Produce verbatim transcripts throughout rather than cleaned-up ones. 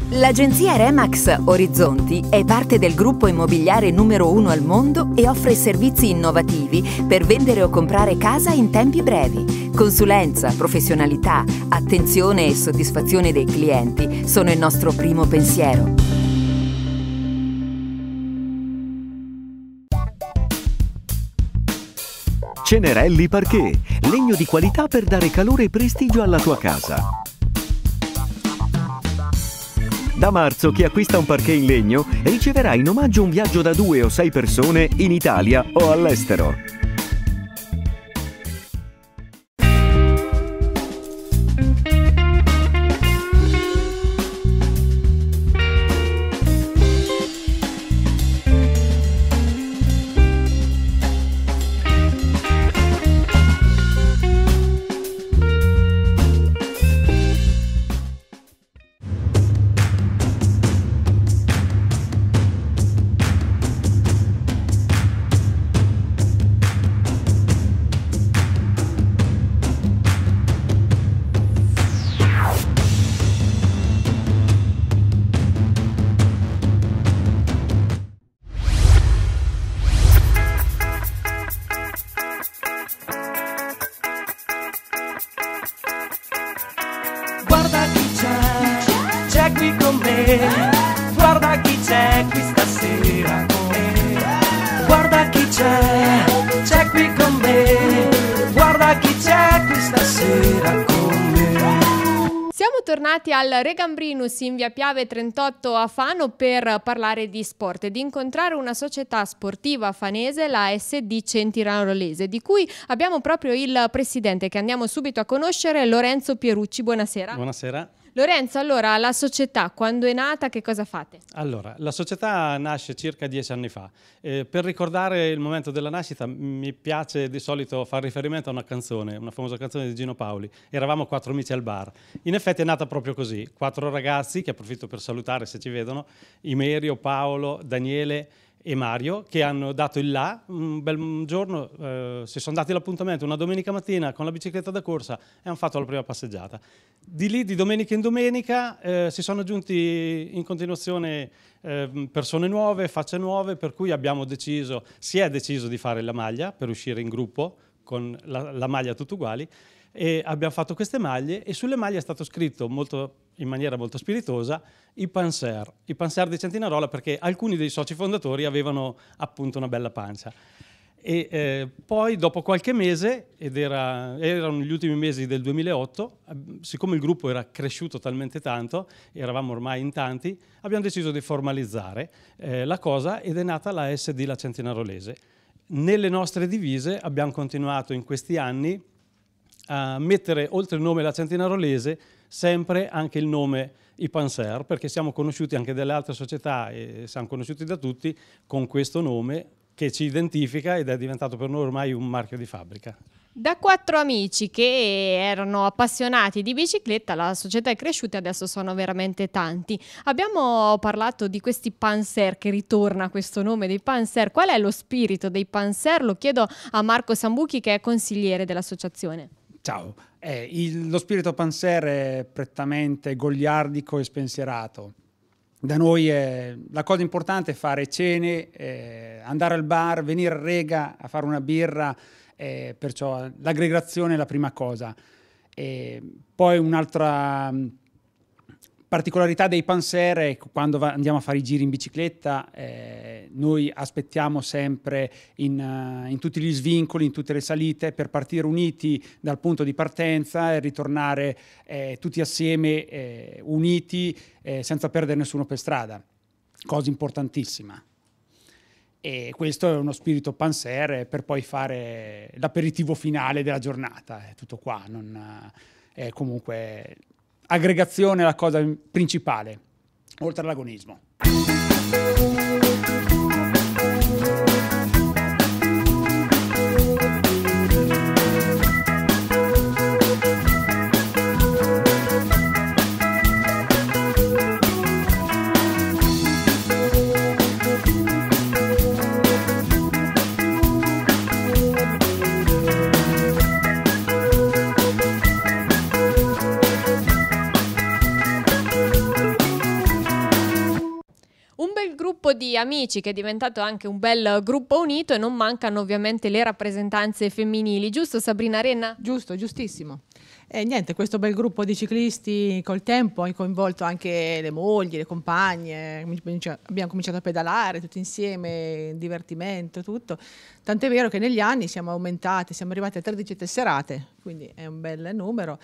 L'agenzia Remax Orizzonti è parte del gruppo immobiliare numero uno al mondo e offre servizi innovativi per vendere o comprare casa in tempi brevi. Consulenza, professionalità, attenzione e soddisfazione dei clienti sono il nostro primo pensiero. Cenerelli Parquet, legno di qualità per dare calore e prestigio alla tua casa. Da marzo chi acquista un parquet in legno riceverà in omaggio un viaggio da due o sei persone in Italia o all'estero. Guarda chi c'è, c'è qui con me. Guarda chi c'è qui stasera con me. Guarda chi c'è, c'è qui con me. Guarda chi c'è qui stasera con me. Siamo tornati al Regambrinus in via Piave trentotto a Fano per parlare di sport e di incontrare una società sportiva fanese, la S D Centinarolese, di cui abbiamo proprio il presidente che andiamo subito a conoscere, Lorenzo Pierucci. Buonasera. Buonasera. Lorenzo, allora la società quando è nata che cosa fate? Allora, la società nasce circa dieci anni fa. Eh, per ricordare il momento della nascita mi piace di solito fare riferimento a una canzone, una famosa canzone di Gino Paoli. Eravamo quattro amici al bar. In effetti è nata proprio così. Quattro ragazzi, che approfitto per salutare se ci vedono, Imerio, Paolo, Daniele e Mario, che hanno dato il là. Un bel giorno eh, si sono dati l'appuntamento una domenica mattina con la bicicletta da corsa e hanno fatto la prima passeggiata. Di lì, di domenica in domenica, eh, si sono aggiunti in continuazione eh, persone nuove, facce nuove, per cui abbiamo deciso, si è deciso di fare la maglia per uscire in gruppo con la, la maglia tutti uguali, e abbiamo fatto queste maglie e sulle maglie è stato scritto molto, in maniera molto spiritosa i Panser, i Panser di Centinarola, perché alcuni dei soci fondatori avevano appunto una bella pancia. E eh, poi dopo qualche mese, ed era, erano gli ultimi mesi del duemilaotto, siccome il gruppo era cresciuto talmente tanto, eravamo ormai in tanti, abbiamo deciso di formalizzare eh, la cosa ed è nata la S D La Centinarolese. Nelle nostre divise abbiamo continuato in questi anni a mettere oltre il nome La Centinarolese sempre anche il nome I Panser, perché siamo conosciuti anche dalle altre società e siamo conosciuti da tutti con questo nome che ci identifica ed è diventato per noi ormai un marchio di fabbrica. Da quattro amici che erano appassionati di bicicletta, la società è cresciuta e adesso sono veramente tanti. Abbiamo parlato di questi Panser, che ritorna questo nome dei Panser. Qual è lo spirito dei Panser? Lo chiedo a Marco Sambuchi, che è consigliere dell'associazione. Ciao, eh, il, lo spirito Panser è prettamente goliardico e spensierato. Da noi è, la cosa importante è fare cene, eh, andare al bar, venire a Rega a fare una birra, eh, perciò l'aggregazione è la prima cosa. E poi un'altra particolarità dei Panser è che quando va, andiamo a fare i giri in bicicletta, eh, noi aspettiamo sempre in, uh, in tutti gli svincoli, in tutte le salite, per partire uniti dal punto di partenza e ritornare eh, tutti assieme, eh, uniti, eh, senza perdere nessuno per strada. Cosa importantissima. E questo è uno spirito Panser per poi fare l'aperitivo finale della giornata. È tutto qua, non, è comunque aggregazione è la cosa principale, oltre all'agonismo. di amici che è diventato anche un bel gruppo unito, e non mancano ovviamente le rappresentanze femminili, giusto Sabrina Renna? Giusto, giustissimo. E niente, questo bel gruppo di ciclisti col tempo ha coinvolto anche le mogli, le compagne, abbiamo cominciato a pedalare tutti insieme, divertimento, tutto. Tant'è vero che negli anni siamo aumentati, siamo arrivati a tredici tesserate, quindi è un bel numero.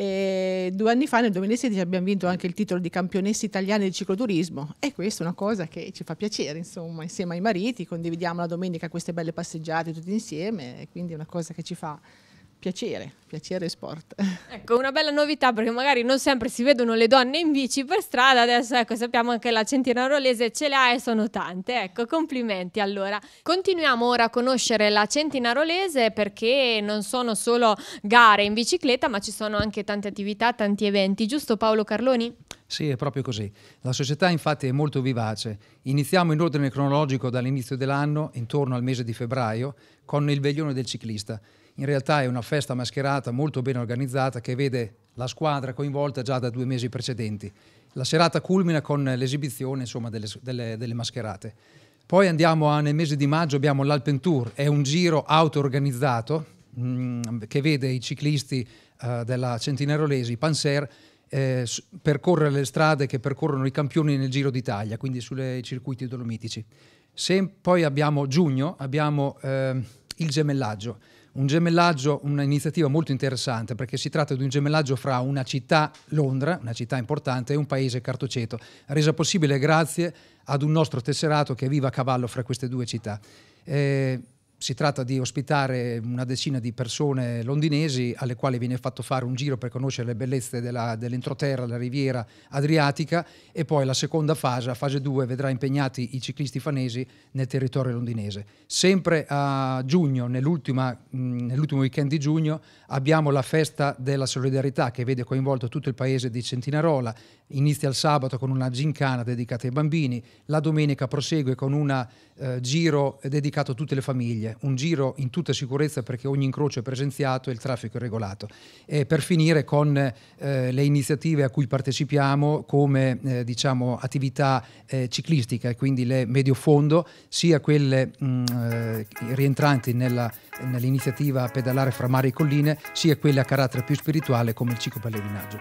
E due anni fa, nel duemilasedici, abbiamo vinto anche il titolo di campionesse italiane di cicloturismo, e questa è una cosa che ci fa piacere, insomma, insieme ai mariti condividiamo la domenica queste belle passeggiate tutti insieme, e quindi è una cosa che ci fa piacere, piacere e sport. Ecco, una bella novità, perché magari non sempre si vedono le donne in bici per strada, adesso ecco, sappiamo che la Centinarolese ce le ha e sono tante, ecco, complimenti. Allora, continuiamo ora a conoscere la Centinarolese, perché non sono solo gare in bicicletta, ma ci sono anche tante attività, tanti eventi, giusto Paolo Carloni? Sì, è proprio così. La società infatti è molto vivace. Iniziamo in ordine cronologico dall'inizio dell'anno, intorno al mese di febbraio, con il Veglione del Ciclista. In realtà è una festa mascherata molto ben organizzata che vede la squadra coinvolta già da due mesi precedenti. La serata culmina con l'esibizione, insomma, delle, delle, delle mascherate. Poi andiamo a, nel mese di maggio abbiamo l'Alpen Tour, è un giro auto-organizzato mh, che vede i ciclisti uh, della Centinarolese, i Panser, eh, percorrere le strade che percorrono i campioni nel Giro d'Italia, quindi sui circuiti dolomitici. Se poi abbiamo giugno, abbiamo eh, il gemellaggio. Un gemellaggio, un'iniziativa molto interessante, perché si tratta di un gemellaggio fra una città, Londra, una città importante, e un paese, Cartoceto, resa possibile grazie ad un nostro tesserato che vive a cavallo fra queste due città. Eh, si tratta di ospitare una decina di persone londinesi alle quali viene fatto fare un giro per conoscere le bellezze della, dell'entroterra, la riviera adriatica, e poi la seconda fase, la fase due, vedrà impegnati i ciclisti fanesi nel territorio londinese. Sempre a giugno, nell'ultimo weekend di giugno, abbiamo la festa della solidarietà che vede coinvolto tutto il paese di Centinarola. Inizia il sabato con una gincana dedicata ai bambini, la domenica prosegue con un eh, giro dedicato a tutte le famiglie, un giro in tutta sicurezza perché ogni incrocio è presenziato e il traffico è regolato. E per finire con eh, le iniziative a cui partecipiamo come eh, diciamo attività eh, ciclistica, e quindi le medio fondo, sia quelle mh, eh, rientranti nella, nell'iniziativa Pedalare fra mare e colline, sia quelle a carattere più spirituale come il ciclopellegrinaggio.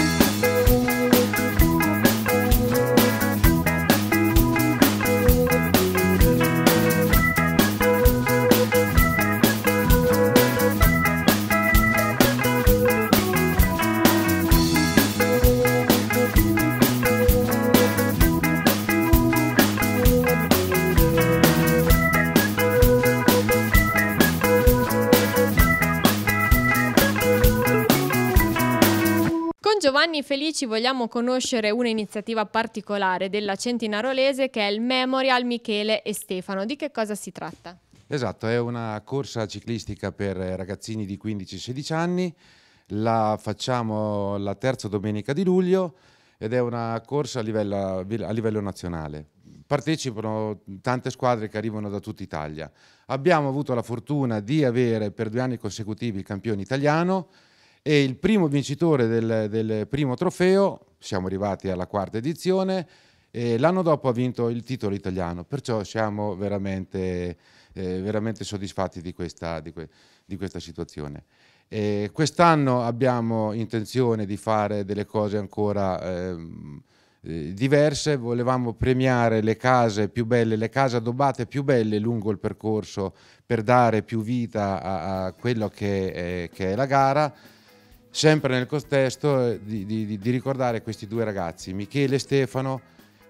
Giovanni Felici vogliamo conoscere un'iniziativa particolare della Centinarolese, che è il Memorial Michele e Stefano. Di che cosa si tratta? Esatto, è una corsa ciclistica per ragazzini di quindici sedici anni, la facciamo la terza domenica di luglio ed è una corsa a livello, a livello nazionale. Partecipano tante squadre che arrivano da tutta Italia. Abbiamo avuto la fortuna di avere per due anni consecutivi il campione italiano, e il primo vincitore del, del primo trofeo, siamo arrivati alla quarta edizione, e l'anno dopo ha vinto il titolo italiano, perciò siamo veramente, eh, veramente soddisfatti di questa, di que, di questa situazione. Quest'anno abbiamo intenzione di fare delle cose ancora eh, diverse, volevamo premiare le case più belle, le case addobbate più belle lungo il percorso per dare più vita a, a quello che è, che è la gara, sempre nel contesto di, di, di ricordare questi due ragazzi, Michele e Stefano,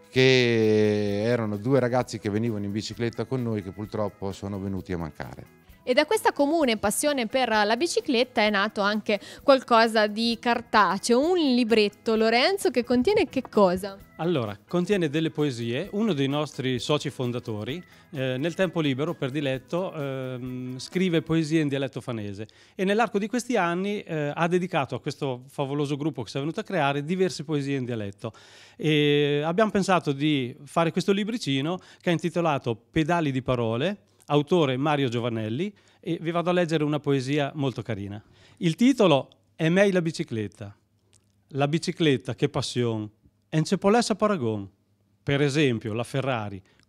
che erano due ragazzi che venivano in bicicletta con noi, che purtroppo sono venuti a mancare. E da questa comune passione per la bicicletta è nato anche qualcosa di cartaceo, un libretto, Lorenzo, che contiene che cosa? Allora, contiene delle poesie. Uno dei nostri soci fondatori, eh, nel tempo libero, per diletto, ehm, scrive poesie in dialetto fanese, e nell'arco di questi anni eh, ha dedicato a questo favoloso gruppo che si è venuto a creare diverse poesie in dialetto. E abbiamo pensato di fare questo libricino che è intitolato Pedali di parole, autore Mario Giovanelli, e vi vado a leggere una poesia molto carina. Il titolo è Mei la bicicletta. La bicicletta, che passione, en ce polessa paragon. Per esempio, la Ferrari,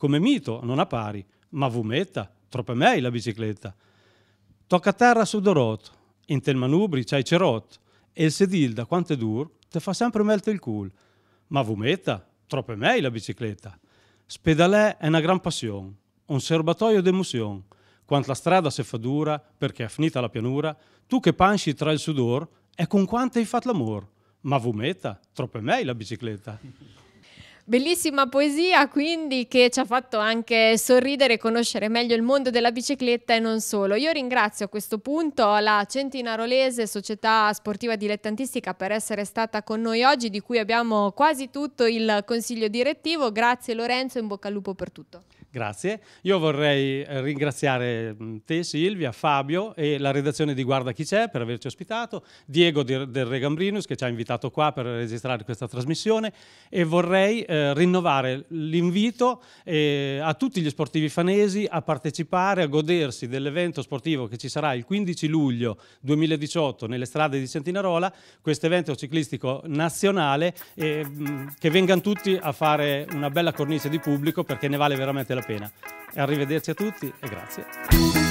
come mito non ha pari, ma vumetta, troppo è mei la bicicletta. Tocca terra su dorot, in tel manubri c'hai cerot, e il sedil da quanto è dur, te fa sempre melto il cul. Ma vumetta, troppo è mei la bicicletta. Spedalè è una gran passione, un serbatoio d'emozione. Quando la strada si fa dura, perché è finita la pianura, tu che pansci tra il sudor, e con quanto hai fatto l'amor. Ma vumetta, troppo è mei la bicicletta. Bellissima poesia, quindi, che ci ha fatto anche sorridere e conoscere meglio il mondo della bicicletta e non solo. Io ringrazio a questo punto la Centinarolese Società Sportiva Dilettantistica per essere stata con noi oggi, di cui abbiamo quasi tutto il consiglio direttivo. Grazie Lorenzo, in bocca al lupo per tutto. Grazie. Io vorrei ringraziare te Silvia, Fabio e la redazione di Guarda Chi C'è per averci ospitato, Diego del Regambrinus che ci ha invitato qua per registrare questa trasmissione, e vorrei eh, rinnovare l'invito eh, a tutti gli sportivi fanesi a partecipare, a godersi dell'evento sportivo che ci sarà il quindici luglio duemiladiciotto nelle strade di Centinarola, questo evento ciclistico nazionale, eh, che vengano tutti a fare una bella cornice di pubblico, perché ne vale veramente la pena. E arrivederci a tutti e grazie.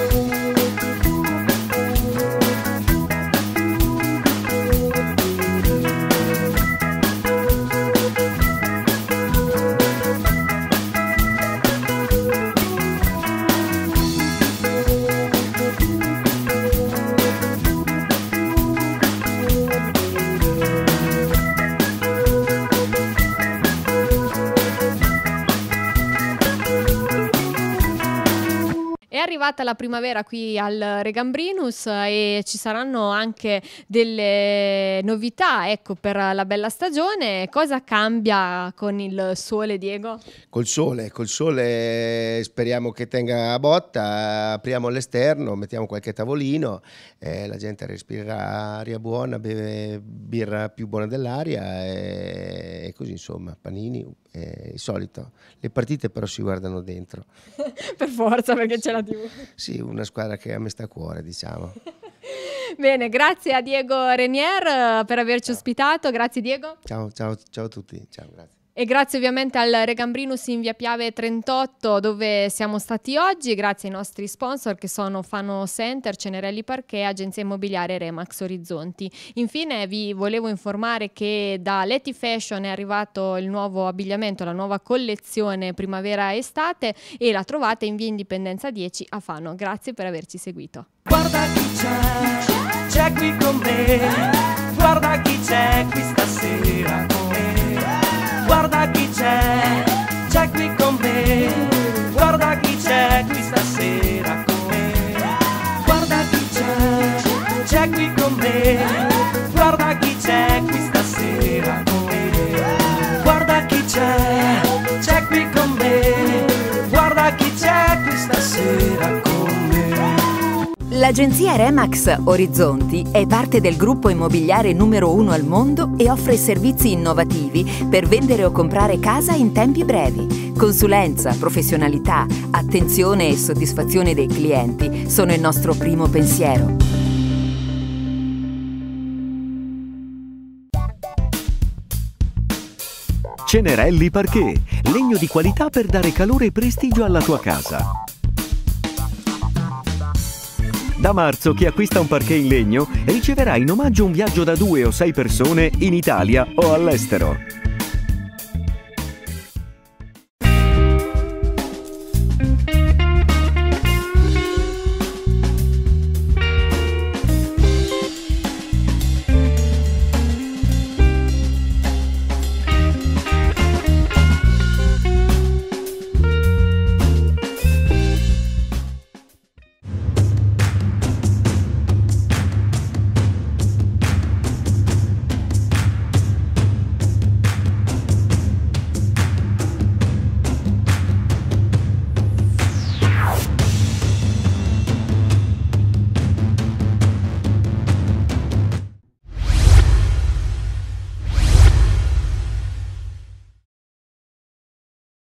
È arrivata la primavera qui al Regambrinus e ci saranno anche delle novità, ecco, per la bella stagione. Cosa cambia con il sole, Diego? Col sole, col sole speriamo che tenga a botta, apriamo all'esterno, mettiamo qualche tavolino, eh, la gente respirerà aria buona, beve birra più buona dell'aria e, e così, insomma, panini, eh, il solito. Le partite però si guardano dentro. Per forza, perché c'è la tivù. Sì, una squadra che a me sta a cuore, diciamo. Bene, grazie a Diego Renier per averci ciao. ospitato. Grazie Diego. Ciao, ciao, ciao a tutti. Ciao, grazie. E grazie ovviamente al Regambrinus in via Piave trentotto, dove siamo stati oggi, grazie ai nostri sponsor che sono Fano Center, Cenerelli Parquet, Agenzia Immobiliare Remax Orizzonti. Infine vi volevo informare che da Leti Fashion è arrivato il nuovo abbigliamento, la nuova collezione primavera-estate, e la trovate in via Indipendenza dieci a Fano. Grazie per averci seguito. Guarda chi c'è, c'è qui con me, guarda chi c'è qui stasera con me. Guarda chi c'è, c'è qui con me, guarda chi c'è qui stasera con me. Guarda chi c'è, c'è qui con me, guarda chi c'è qui stasera con me. Guarda chi c'è, c'è qui con me, guarda chi c'è qui stasera con me. L'agenzia Remax Orizzonti è parte del gruppo immobiliare numero uno al mondo e offre servizi innovativi per vendere o comprare casa in tempi brevi. Consulenza, professionalità, attenzione e soddisfazione dei clienti sono il nostro primo pensiero. Cenerelli Parquet, legno di qualità per dare calore e prestigio alla tua casa. Da marzo chi acquista un parquet in legno riceverà in omaggio un viaggio da due o sei persone in Italia o all'estero.